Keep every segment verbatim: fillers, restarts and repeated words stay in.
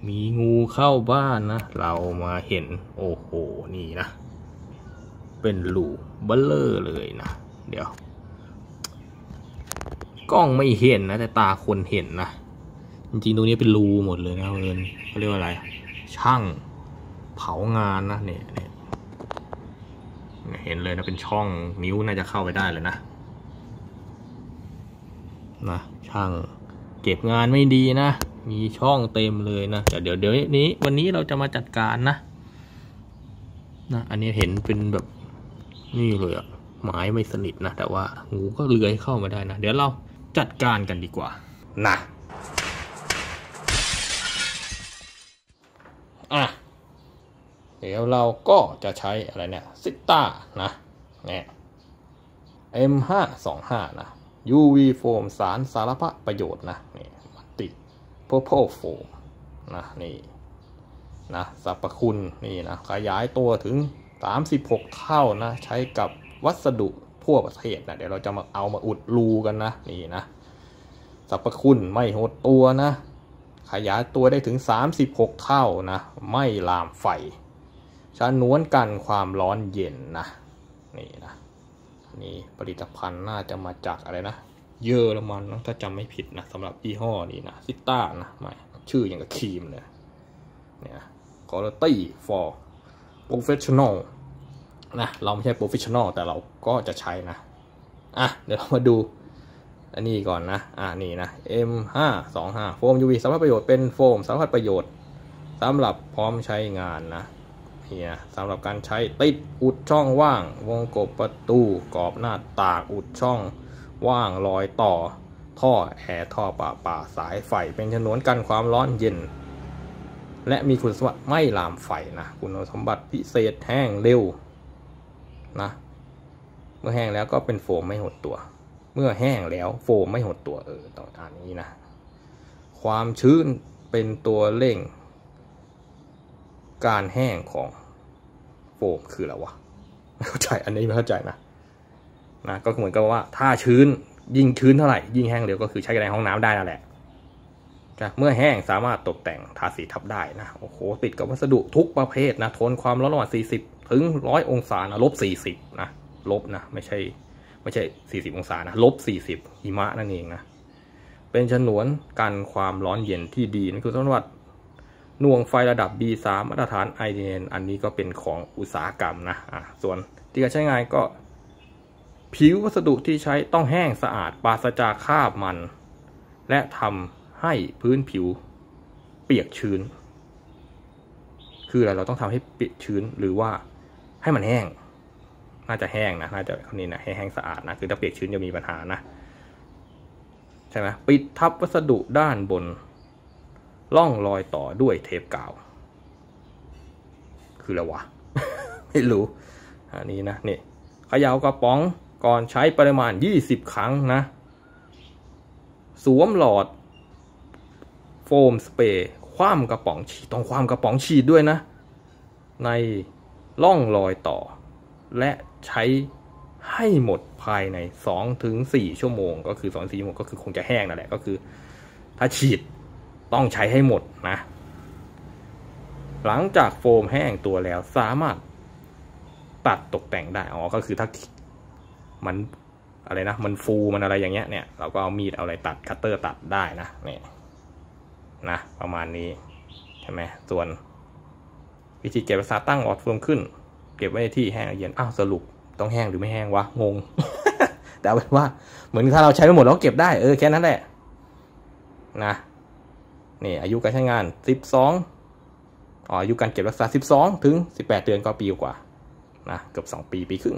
มีงูเข้าบ้านนะเรามาเห็นโอ้โหนี่นะเป็นรูเบลเลอร์เลยนะเดี๋ยวกล้องไม่เห็นนะแต่ตาคนเห็นนะจริงๆตรงนี้เป็นรูหมดเลยนะเอิญเขาเรียกว่าอะไรช่างเผางานนะเนี่ยเนี่ยเห็นเลยนะเป็นช่องนิ้วน่าจะเข้าไปได้เลยนะนะช่างเก็บงานไม่ดีนะมีช่องเต็มเลยนะแต่เดี๋ยวเดี๋ยวนี้วันนี้เราจะมาจัดการนะนะอันนี้เห็นเป็นแบบนี่เลยอะไม้ไม่สนิทนะแต่ว่างูก็เลื้อยเข้ามาได้นะเดี๋ยวเราจัดการกันดีกว่านะอ่ะเดี๋ยวเราก็จะใช้อะไรเนี่ยซิต้านะเนี่ย เอ็ม ห้าสองห้า นะ ยู วี โฟมสารสารพัดประโยชน์นะนี่มัลติเพอร์เพลโฟมนะนี่นะสรรพคุณนี่นะขยายตัวถึงสามสิบหกเท่านะใช้กับวัสดุทั่วประเทศนะเดี๋ยวเราจะมาเอามาอุดรูกันนะนี่นะสรรพคุณไม่หดตัวนะขยายตัวได้ถึงสามสิบหกเท่านะไม่ลามไฟฉนวนกันความร้อนเย็นนะนี่นะนี่ผลิตภัณฑ์น่าจะมาจากอะไรนะเยอรมันนะถ้าจำไม่ผิดนะสำหรับยี่ห้อนี้นะซิต้านะไม่ชื่ออย่างกับครีมเลยเนี่ย quality for professional นะเราไม่ใช่ professional แต่เราก็จะใช้นะอ่ะเดี๋ยวเรามาดูอันนี้ก่อนนะอ่ะนี่นะ เอ็ม ห้าสองห้า โฟม ยู วี สารพัดประโยชน์เป็นโฟมสารพัดประโยชน์สำหรับพร้อมใช้งานนะเนี่ยสำหรับการใช้ติดอุดช่องว่างวงกบประตูกรอบหน้าต่างอุดช่องว่างรอยต่อท่อแอร์ท่อป่าป่าสายไฟเป็นฉนวนกันความร้อนเย็นและมีคุณสมบัติไม่ลามไฟนะคุณสมบัติพิเศษแห้งเร็วนะเมื่อแห้งแล้วก็เป็นโฟมไม่หดตัวเมื่อแห้งแล้วโฟมไม่หดตัวเออต้องอ่านนี้นะความชื้นเป็นตัวเร่งการแห้งของโฟมคืออะไรวะไม่เข้าใจอันนี้ไม่เข้าใจนะนะก็เหมือนกับว่าถ้าชื้นยิ่งชื้นเท่าไหร่ยิ่งแห้งเร็วก็คือใช้ในห้องน้ำได้นั่นแหละเมื่อแห้งสามารถตกแต่งทาสีทับได้นะโอ้โหติดกับวัสดุทุกประเภทนะทนความร้อนระหว่างสี่สิบถึงหนึ่งร้อยองศานะลบสี่สิบนะลบนะไม่ใช่ไม่ใช่สี่สิบองศานะลบสี่สิบหิมะนั่นเองนะเป็นฉนวนกันความร้อนเย็นที่ดีนั่นคือสมบัติหน่วงไฟระดับ บี สาม มาตรฐาน ไอ เอ็น อันนี้ก็เป็นของอุตสาหกรรมนะอ่ะส่วนที่การใช้งานก็ผิววัสดุที่ใช้ต้องแห้งสะอาดปราศจากคราบมันและทำให้พื้นผิวเปียกชื้นคืออะไรเราต้องทำให้เปียกชื้นหรือว่าให้มันแห้งน่าจะแห้งนะน่าจะคนนี้นะให้แห้งสะอาดนะคือถ้าเปียกชื้นจะมีปัญหานะใช่ไหมปิดทับวัสดุด้านบนล่องรอยต่อด้วยเทปกาวคืออะไรวะ ไม่รู้อันนี้นะนี่เขย่ากระป๋องก่อนใช้ปริมาณยี่สิบครั้งนะสวมหลอดโฟมสเปรย์คว่ำกระป๋องฉีดต้องคว่ำกระป๋องฉีดด้วยนะในล่องรอยต่อและใช้ให้หมดภายใน สองถึงสี่ ชั่วโมงก็คือ สองถึงสี่ ชั่วโมงก็คือคงจะแห้งนั่นแหละก็คือถ้าฉีดต้องใช้ให้หมดนะหลังจากโฟมแห้งตัวแล้วสามารถตัดตกแต่งได้อ๋อก็คือถ้ามันอะไรนะมันฟูมันอะไรอย่างเงี้ยเนี่ยเราก็เอามีดเอาอะไรตัดคัตเตอร์ตัดได้นะเนี่ยนะประมาณนี้ใช่ไหมส่วนวิธีเก็บรักษาตั้งหลอดโฟมขึ้นเก็บไว้ในที่แห้งเย็นอ้าวสรุปต้องแห้งหรือไม่แห้งวะงง แต่เอาเป็นว่าเหมือนถ้าเราใช้ไปหมดแล้วเก็บได้เออแค่นั้นแหละนะนี่อายุการใช้งานสิบสองอ๋ออายุการเก็บรักษาสิบสองถึงสิบแปดเดือนก็ปีกว่านะเกือบสองปีปีครึ่ง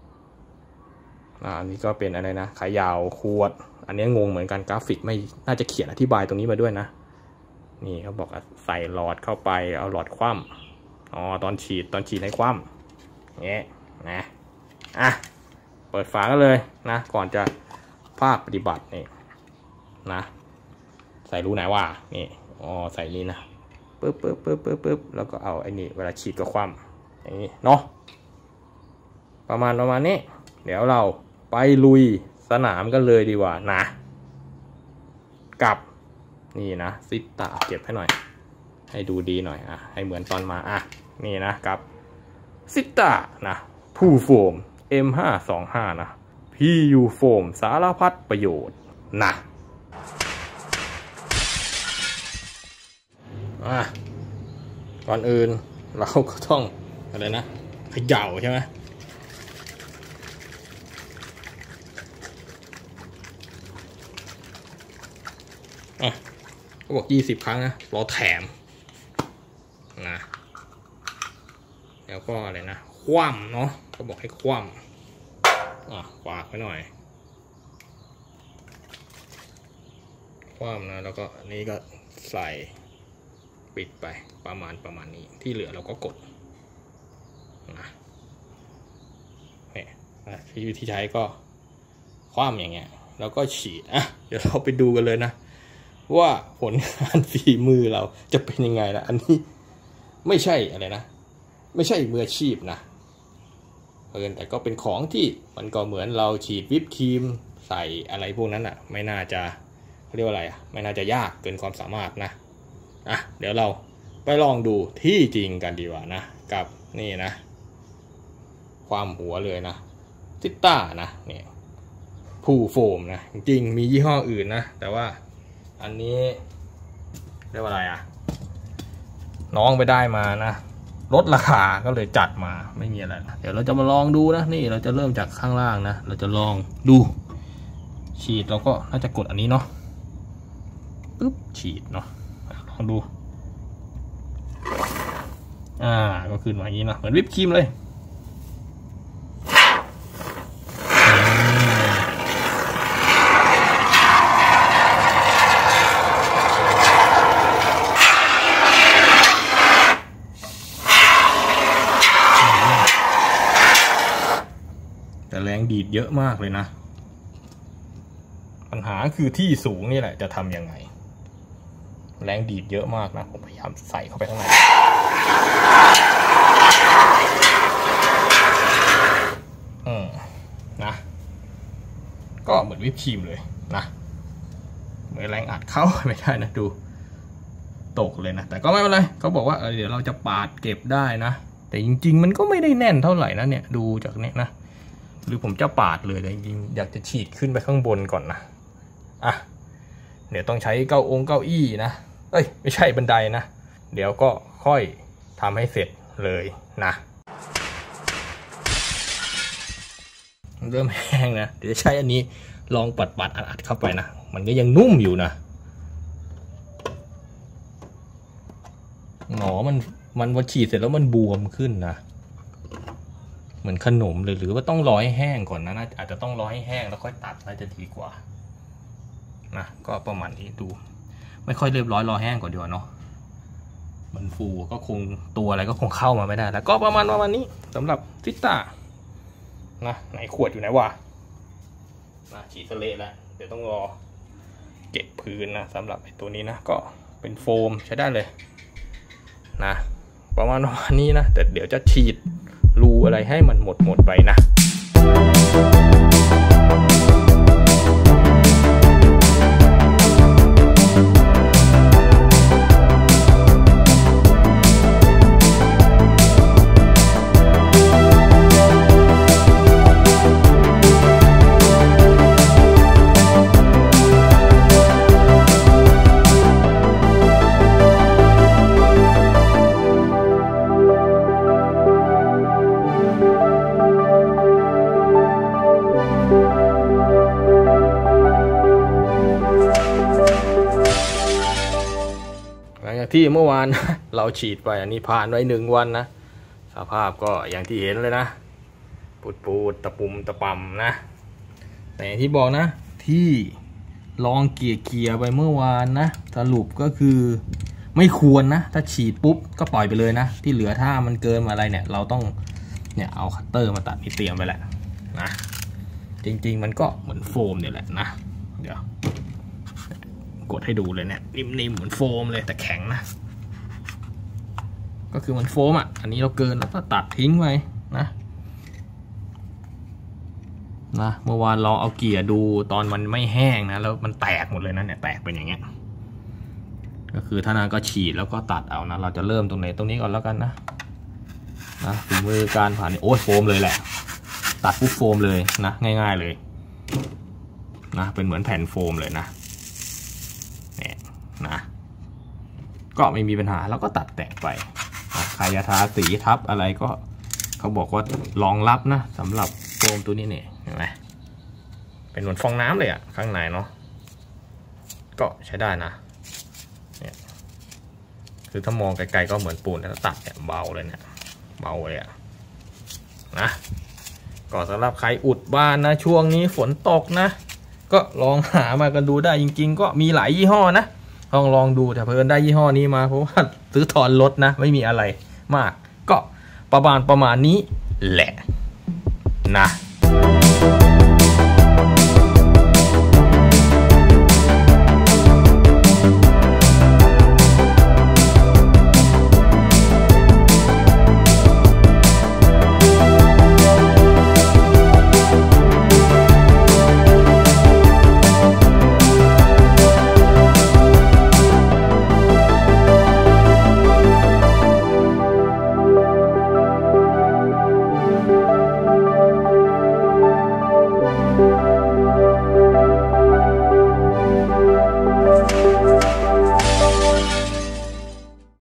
อันนี้ก็เป็นอะไรนะขายาวขวดอันนี้งงเหมือนกันกราฟิกไม่น่าจะเขียนอธิบายตรงนี้มาด้วยนะนี่เขาบอกใส่หลอดเข้าไปเอาหลอดคว่ำอ๋อตอนฉีดตอนฉีดให้คว่ำเงี้ยนะอ่ะเปิดฝากันเลยนะก่อนจะภาคปฏิบัตินี่นะใส่รูไหนว่านี่อ๋อใส่นี้นะปึ๊บปึ๊บปึ๊บปึ๊บปึ๊บแล้วก็เอาไอ้นี่เวลาฉีดก็คว่ำอย่างนี้เนาะประมาณประมาณนี้เดี๋ยวเราไปลุยสนามกันเลยดีกว่านะกับนี่นะซิต้าเก็บให้หน่อยให้ดูดีหน่อยอ่ะให้เหมือนตอนมาอ่ะนี่นะกับซิต้านะพูโฟม เอ็ม ห้าสองห้า นะ พี ยู โฟมสารพัดประโยชน์นะอ่ะก่อนอื่นเราก็ต้องอะไรนะเขย่าใช่ไหมอ่ะเขาบอกยี่สิบครั้งนะเราแถมนะแล้วก็อะไรนะคว่ำเนาะเขาบอกให้คว่ำอ่ะฝากไว้หน่อยคว่ำนะแล้วก็อันนี้ก็ใส่ปิดไปประมาณประมาณนี้ที่เหลือเราก็กดนะเนี่ยที่วิธีใช้ก็คว่ำอย่างเงี้ยแล้วก็ฉีดอ่ะเดี๋ยวเราไปดูกันเลยนะว่าผลงานฝีมือเราจะเป็นยังไงนะอันนี้ไม่ใช่อะไรนะไม่ใช่มืออาชีพนะเออแต่ก็เป็นของที่มันก็เหมือนเราฉีดวิปครีมใส่อะไรพวกนั้นอ่ะไม่น่าจะเรียกว่าอะไรอ่ะไม่น่าจะยากเกินความสามารถนะอ่ะเดี๋ยวเราไปลองดูที่จริงกันดีกว่านะกับนี่นะความหัวเลยนะซิต้านะเนี่ยพูโฟมนะจริงๆมียี่ห้ออื่นนะแต่ว่าอันนี้เรียกว่าอะไรอ่ะน้องไปได้มานะลดราคาก็เลยจัดมาไม่มีอะไรนะเดี๋ยวเราจะมาลองดูนะนี่เราจะเริ่มจากข้างล่างนะเราจะลองดูฉีดเราก็น่าจะกดอันนี้เนาะปึ๊บฉีดเนาะลองดูอ่าก็ขึ้นมาอย่างนี้เนาะเหมือนวิปครีมเลยแต่แรงดีดเยอะมากเลยนะปัญหาคือที่สูงนี่แหละจะทำยังไงแรงดีดเยอะมากนะผมพยายามใส่เข้าไปข้างในอืมนะก็เหมือนวิปครีมเลยนะเหมือนแรงอัดเข้าไม่ได้นะดูตกเลยนะแต่ก็ไม่เป็นไรเขาบอกว่าเออเดี๋ยวเราจะปาดเก็บได้นะแต่จริงๆมันก็ไม่ได้แน่นเท่าไหร่นะเนี่ยดูจากเนี้ยนะหรือผมจะปาดเลยแต่จริงๆอยากจะฉีดขึ้นไปข้างบนก่อนนะอ่ะเดี๋ยวต้องใช้เก้าองค์เก้าอี้นะเอ้ยไม่ใช่บันไดนะเดี๋ยวก็ค่อยทำให้เสร็จเลยนะเริ่มแห้งนะเดี๋ยวจะใช้อันนี้ลองปัดปัดอัดๆเข้าไปนะมันก็ยังนุ่มอยู่นะหนอมันมันพอฉีดเสร็จแล้วมันบวมขึ้นนะเหมือนขนมเลยหรือว่าต้องรอให้แห้งก่อนนะน่าอาจจะต้องรอให้แห้งแล้วค่อยตัดน่าจะดีกว่านะก็ประมาณนี้ดูไม่ค่อยเรียบร้อยรอแห้งก่อนดีกว่าเนาะมันฟูก็คงตัวอะไรก็คงเข้ามาไม่ได้แล้วก็ประมาณประมาณนี้สำหรับซิต้านะไหนขวดอยู่ไหนวะนะฉีดสเลดแล้วเดี๋ยวต้องรอเก็บพื้นนะสำหรับไอ้ตัวนี้นะก็เป็นโฟมใช้ได้เลยนะประมาณนี้นะแต่เดี๋ยวจะฉีดรูอะไรให้มันหมดหมดไปนะที่เมื่อวานเราฉีดไปอันนี้ผ่านไว้หนึ่งวันนะสภาพก็อย่างที่เห็นเลยนะปูดปูดตะปุ่มตะป่ำนะแต่ที่บอกนะที่ลองเกียร์เกียร์ไปเมื่อวานนะสรุปก็คือไม่ควรนะถ้าฉีดปุ๊บก็ปล่อยไปเลยนะที่เหลือถ้ามันเกินมาอะไรเนี่ยเราต้องเนี่ยเอาคัตเตอร์มาตัดที่เตรียมไปแหละนะจริงๆมันก็เหมือนโฟมเนี่ยแหละนะเดี๋ยวกดให้ดูเลยเนี่ยนิ่มๆเหมือนโฟมเลยแต่แข็งนะก็คือมันโฟมอ่ะอันนี้เราเกินแล้วก็ตัดทิ้งไว้นะนะเมื่อวานลองเอาเกียร์ดูตอนมันไม่แห้งนะแล้วมันแตกหมดเลยนะเนี่ยแตกเป็นอย่างเงี้ยก็คือท่านั้นก็ฉีดแล้วก็ตัดเอานะเราจะเริ่มตรงไหนตรงนี้ก่อนแล้วกันนะนะถึงมือการผ่านโอ้ยโฟมเลยแหละตัดปุ๊บโฟมเลยนะง่ายๆเลยนะเป็นเหมือนแผ่นโฟมเลยนะเนี่ยนะก็ไม่มีปัญหาแล้วก็ตัดแต่งไปนะใครจะทาสีทับอะไรก็เขาบอกว่ารองรับนะสำหรับโฟมตัวนี้เนี่ยเห็นไหมเป็นเหมือนฟองน้ำเลยอะข้างในเนาะก็ใช้ได้นะเนี่ยคือถ้ามองไกลๆก็เหมือนปูนแล้วตัดเนี่ยเบาเลยเนี่ยเบาเลยอะนะก็สำหรับใครอุดบ้านนะช่วงนี้ฝนตกนะก็ลองหามากันดูได้จริงๆก็มีหลายยี่ห้อนะลองลองดูแต่เพิ่นได้ยี่ห้อนี้มาเพราะว่าซื้อถอนรถนะไม่มีอะไรมากก็ประมาณประมาณนี้แหละนะ